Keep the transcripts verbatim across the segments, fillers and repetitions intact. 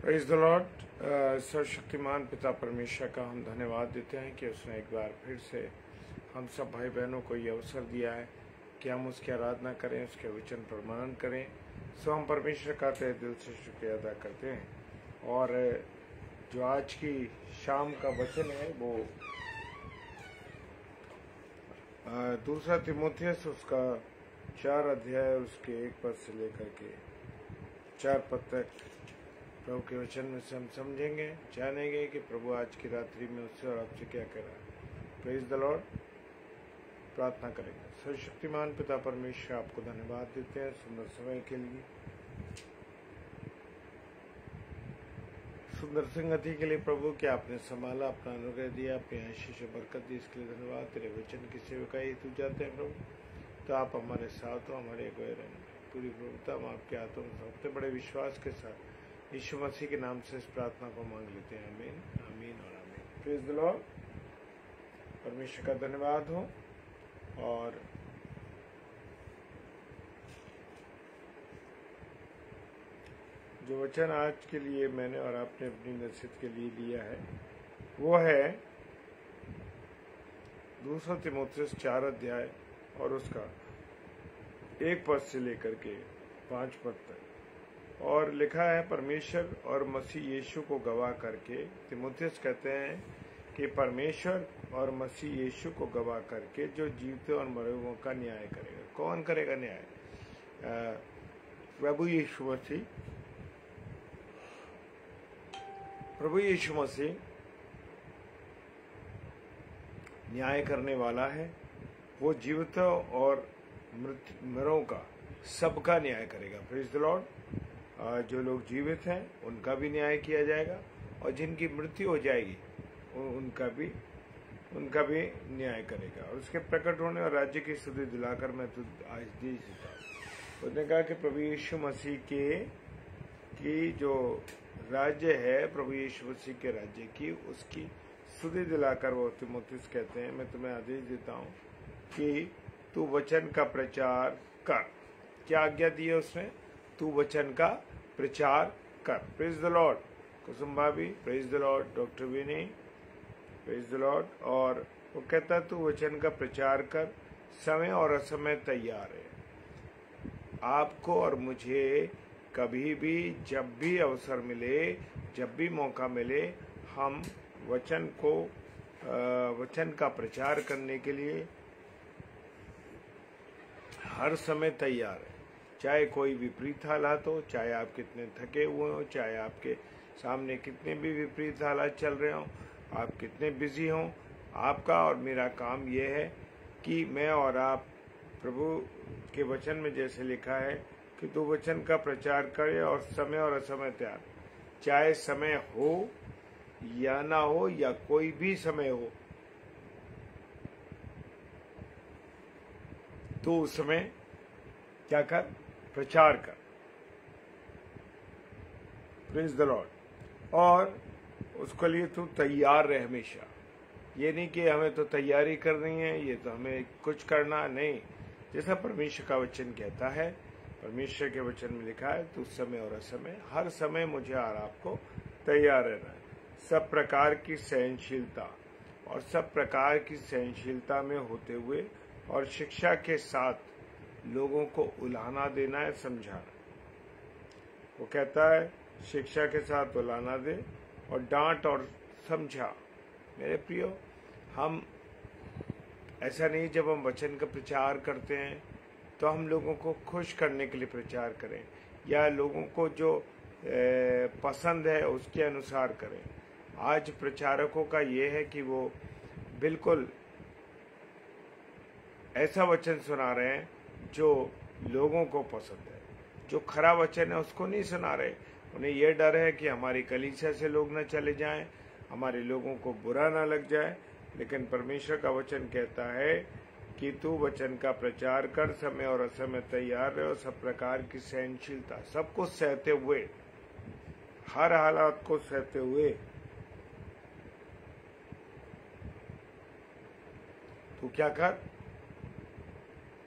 Praise the Lord. सर्वशक्तिमान पिता परमेश्वर का हम धन्यवाद देते हैं कि उसने एक बार फिर से हम सब भाई बहनों को ये अवसर दिया है कि हम उसकी आराधना करें, उसके वचन प्रमाण करें। सो हम परमेश्वर का तहे दिल से शुक्रिया अदा करते हैं। और जो आज की शाम का वचन है वो दूसरा तिमोथियस उसका चार अध्याय उसके एक पद से लेकर के चार पद तक प्रभु के वचन में से हम समझेंगे, जानेंगे कि प्रभु आज की रात्रि में उससे और आपसे क्या कह रहा है। Praise the Lord. प्रार्थना करेंगे। सर्वशक्तिमान पिता परमेश्वर आपको धन्यवाद देते हैं सुंदर समय के लिए, सुंदर संगति के लिए। प्रभु कि आपने संभाला, अपना अनुग्रह दिया, अपनी आशीष बरकत दी, इसके लिए धन्यवाद। तेरे वचन की सेवका हेतु जाते हैं प्रभु, तो आप हमारे साथ हो, हमारे गए रहने पूरी प्रभुता हम आपके हाथों में सौंपते बड़े विश्वास के साथ यीशु मसीह के नाम से इस प्रार्थना को मांग लेते हैं। आमीन, आमीन और आमीन। Praise the Lord. परमेश्वर का धन्यवाद हो। और जो वचन आज के लिए मैंने और आपने अपनी नसीहत के लिए लिया है वो है दूसरा तिमोथियस चार अध्याय और उसका एक पद से लेकर के पांच पद तक। और लिखा है, परमेश्वर और मसीह यीशु को गवाह करके, तिमोथियस कहते हैं कि परमेश्वर और मसीह यीशु को गवाह करके जो जीवते और मरे हुओं का न्याय करेगा। कौन करेगा न्याय? प्रभु यीशु मसीह। प्रभु यीशु मसीह न्याय करने वाला है। वो जीवितों और मरों का सबका न्याय करेगा। Praise the Lord. जो लोग जीवित हैं उनका भी न्याय किया जाएगा और जिनकी मृत्यु हो जाएगी उनका भी उनका भी न्याय करेगा। और उसके प्रकट होने और राज्य की स्तुति दिलाकर मैं तो आज दी जीता। उसने कहा कि प्रभु यीशु मसीह के की जो राज्य है, प्रभु यीशु मसीह के राज्य की, उसकी स्तुति दिलाकर वो तिमोथियस कहते हैं, मैं तुम्हें आदेश देता हूँ कि तू वचन का प्रचार कर। क्या आज्ञा दी है उसने? तू वचन का प्रचार कर। Praise the Lord. Kusum bhabhi, praise the Lord. Doctor Vini, praise the Lord. और वो कहता तू वचन का प्रचार कर, समय और असमय तैयार है। आपको और मुझे कभी भी, जब भी अवसर मिले, जब भी मौका मिले, हम वचन को वचन का प्रचार करने के लिए हर समय तैयार है। चाहे कोई विपरीत हालात हो, चाहे आप कितने थके हुए हो, चाहे आपके सामने कितने भी विपरीत हालात चल रहे हो, आप कितने बिजी हो, आपका और मेरा काम यह है कि मैं और आप प्रभु के वचन में जैसे लिखा है कि तू वचन का प्रचार करे और समय और असमय तैयार। चाहे समय हो या ना हो या कोई भी समय हो, तो उस समय क्या कर? प्रचार कर। Praise the Lord. और उसके लिए तू तैयार रहे हमेशा। ये नहीं कि हमें तो तैयारी करनी है, ये तो हमें कुछ करना नहीं। जैसा परमेश्वर का वचन कहता है, परमेश्वर के वचन में लिखा है, तू समय और असमय, हर समय मुझे और आपको तैयार रहना है। सब प्रकार की सहनशीलता और सब प्रकार की सहनशीलता में होते हुए और शिक्षा के साथ लोगों को उलाहना देना है, समझाना। वो कहता है शिक्षा के साथ उलाहना दे और डांट और समझा। मेरे प्रियो, हम ऐसा नहीं, जब हम वचन का प्रचार करते हैं तो हम लोगों को खुश करने के लिए प्रचार करें या लोगों को जो ए, पसंद है उसके अनुसार करें। आज प्रचारकों का ये है कि वो बिल्कुल ऐसा वचन सुना रहे हैं जो लोगों को पसंद है। जो खरा वचन है उसको नहीं सुना रहे। उन्हें यह डर है कि हमारी कलीसिया से लोग न चले जाएं, हमारे लोगों को बुरा ना लग जाए। लेकिन परमेश्वर का वचन कहता है कि तू वचन का प्रचार कर, समय और असमय तैयार रहे और सब प्रकार की सहनशीलता, सबको सहते हुए, हर हालात को सहते हुए तू क्या कर?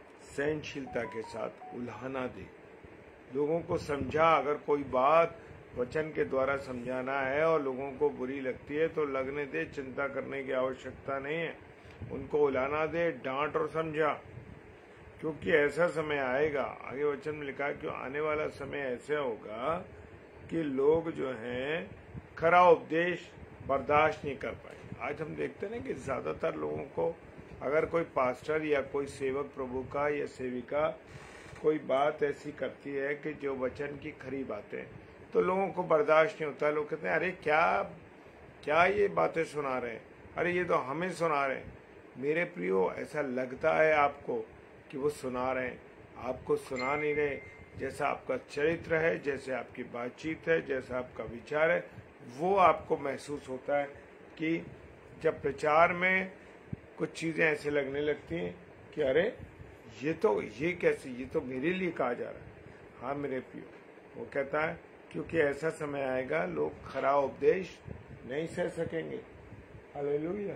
सहनशीलता के साथ उल्हाना दे, लोगों को समझा। अगर कोई बात वचन के द्वारा समझाना है और लोगों को बुरी लगती है तो लगने दे, चिंता करने की आवश्यकता नहीं है। उनको उलाना दे, डांट और समझा, क्योंकि ऐसा समय आएगा, आगे वचन में लिखा है कि आने वाला समय ऐसा होगा कि लोग जो हैं खरा उपदेश बर्दाश्त नहीं कर पाएंगे। आज हम देखते हैं कि ज्यादातर लोगों को अगर कोई पास्टर या कोई सेवक प्रभु का या सेविका कोई बात ऐसी करती है कि जो वचन की खरी बातें, तो लोगों को बर्दाश्त नहीं होता। लोग कहते हैं अरे क्या क्या ये बातें सुना रहे हैं, अरे ये तो हमें सुना रहे हैं। मेरे प्रियो, ऐसा लगता है आपको कि वो सुना रहे हैं, आपको सुना नहीं रहे। जैसा आपका चरित्र है, जैसे आपकी बातचीत है, जैसा आपका विचार है, वो आपको महसूस होता है कि जब प्रचार में कुछ चीजें ऐसे लगने लगती हैं कि अरे ये तो ये कैसे, ये तो मेरे लिए कहा जा रहा है। हाँ मेरे प्रियो, वो कहता है क्योंकि ऐसा समय आएगा लोग खरा उपदेश नहीं सह सकेंगे। हालेलुया।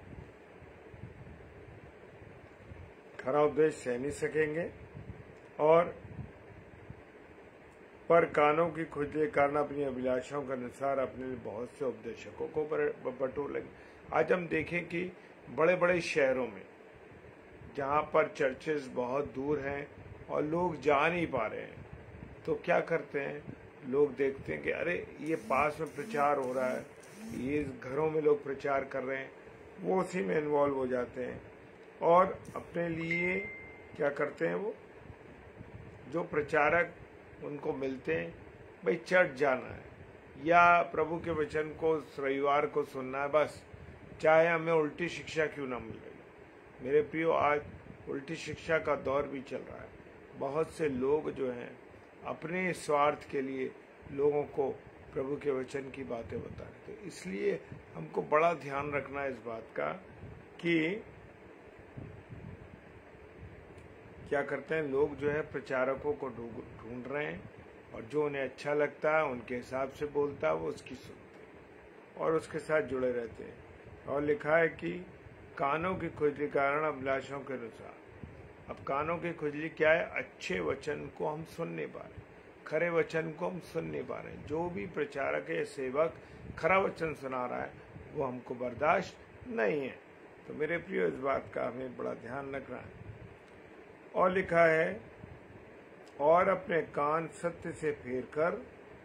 खरा उपदेश सह नहीं सकेंगे और पर कानों की खुजली कारण अपनी अभिलाषाओं के अनुसार अपने लिए बहुत से उपदेशकों को बटोर लेंगे। आज हम देखें कि बड़े बड़े शहरों में जहाँ पर चर्चेस बहुत दूर हैं और लोग जा नहीं पा रहे हैं, तो क्या करते हैं, लोग देखते हैं कि अरे ये पास में प्रचार हो रहा है, ये घरों में लोग प्रचार कर रहे हैं, वो उसी में इन्वॉल्व हो जाते हैं और अपने लिए क्या करते हैं, वो जो प्रचारक उनको मिलते हैं, भाई चर्च जाना है या प्रभु के वचन को रविवार को सुनना है, बस चाहे हमें उल्टी शिक्षा क्यों ना मिल रही। मेरे प्रियो, आज उल्टी शिक्षा का दौर भी चल रहा है। बहुत से लोग जो हैं अपने स्वार्थ के लिए लोगों को प्रभु के वचन की बातें बता रहे थे। इसलिए हमको बड़ा ध्यान रखना है इस बात का कि क्या करते हैं लोग, जो है प्रचारकों को ढूंढ रहे हैं और जो उन्हें अच्छा लगता है उनके हिसाब से बोलता है वो उसकी सुनते हैं और उसके साथ जुड़े रहते हैं। और लिखा है कि कानों की खुजली कारण अभिलाषाओं के अनुसार। अब कानों की खुजली क्या है, अच्छे वचन को हम सुन नहीं पा रहे, खरे वचन को हम सुन नहीं पा रहे। जो भी प्रचारक या सेवक खरा वचन सुना रहा है वो हमको बर्दाश्त नहीं है। तो मेरे प्रियो, इस बात का हमें बड़ा ध्यान रखना है। और लिखा है और अपने कान सत्य से फेर कर,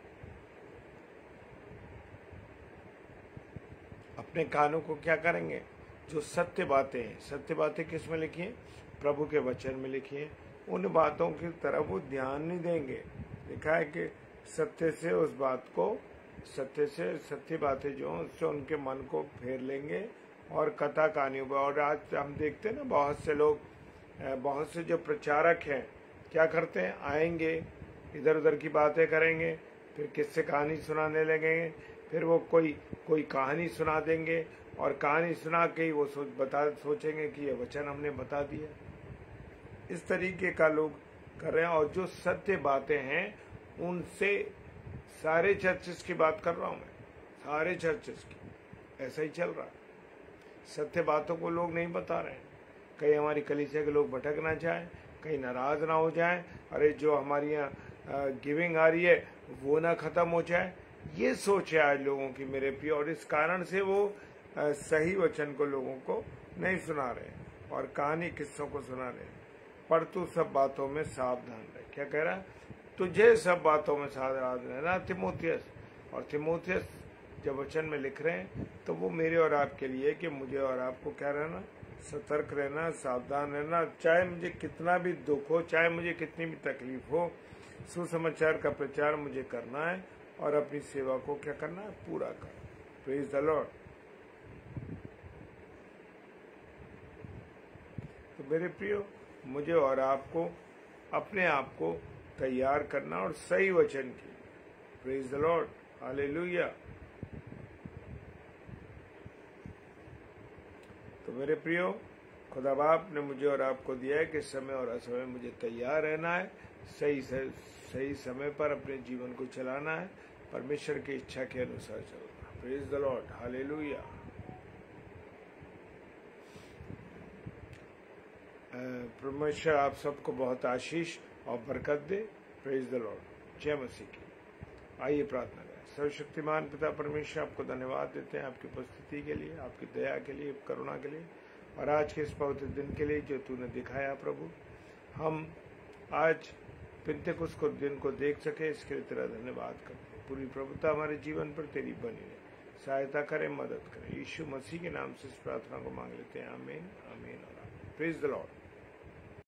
अपने कानों को क्या करेंगे, जो सत्य बातें हैं, सत्य बातें किस में लिखी हैं, प्रभु के वचन में लिखी हैं, उन बातों की तरफ वो ध्यान नहीं देंगे। लिखा है कि सत्य से उस बात को, सत्य से सत्य बातें जो उससे उनके मन को फेर लेंगे और कथा कहानियों पर। और आज हम देखते हैं ना, बहुत से लोग, बहुत से जो प्रचारक हैं क्या करते हैं, आएंगे इधर उधर की बातें करेंगे, फिर किससे कहानी सुनाने लगेंगे, फिर वो कोई कोई कहानी सुना देंगे और कहानी सुना के ही वो सोच बता सोचेंगे कि ये वचन हमने बता दिया। इस तरीके का लोग कर रहे हैं। और जो सत्य बातें हैं उनसे, सारे चर्चेस की बात कर रहा हूं मैं, सारे चर्चेस की ऐसा ही चल रहा है। सत्य बातों को लोग नहीं बता रहे हैं। कहीं हमारी कलीसिया के लोग भटक ना जाए, कहीं नाराज ना हो जाए, अरे जो हमारी यहाँ गिविंग आ रही है वो ना खत्म हो जाए, ये सोच है आज लोगों की मेरे प्रिय। और इस कारण से वो आ, सही वचन को लोगों को नहीं सुना रहे और कहानी किस्सों को सुना रहे। पर तू सब बातों में सावधान रहे। क्या कह रहा है, तुझे सब बातों में सावधान रहना तिमोथियस। और तिमोथियस जब वचन में लिख रहे हैं तो वो मेरे और आपके लिए, कि मुझे और आपको क्या रहना, सतर्क रहना, सावधान रहना। चाहे मुझे कितना भी दुख हो, चाहे मुझे कितनी भी तकलीफ हो, सुसमाचार का प्रचार मुझे करना है और अपनी सेवा को क्या करना है, पूरा करना। Praise the Lord. तो मेरे प्रियो, मुझे और आपको अपने आप को तैयार करना और सही वचन की। Praise the Lord, hallelujah. तो मेरे प्रियो, खुदा बाप ने मुझे और आपको दिया है कि समय और असमय मुझे तैयार रहना है, सही सही समय पर अपने जीवन को चलाना है, परमेश्वर की इच्छा के अनुसार चलना। Praise the Lord, hallelujah. परमेश्वर आप सबको बहुत आशीष और बरकत दे। Praise the Lord. जय मसीह की। आइए प्रार्थना करें। सर्वशक्तिमान पिता परमेश्वर, आपको धन्यवाद देते हैं आपकी उपस्थिति के लिए, आपकी दया के लिए, करुणा के लिए, और आज के इस पवित्र दिन के लिए जो तूने दिखाया प्रभु। हम आज पिंतेकुस्त को दिन को देख सके, इसके लिए तेरा धन्यवाद करते हैं। पूरी प्रभुता हमारे जीवन पर तेरी बनी रहे, सहायता करें, मदद करें। यीशु मसीह के नाम से इस प्रार्थना को मांग लेते हैं। आमीन, आमीन और आमीन। Praise the Lord.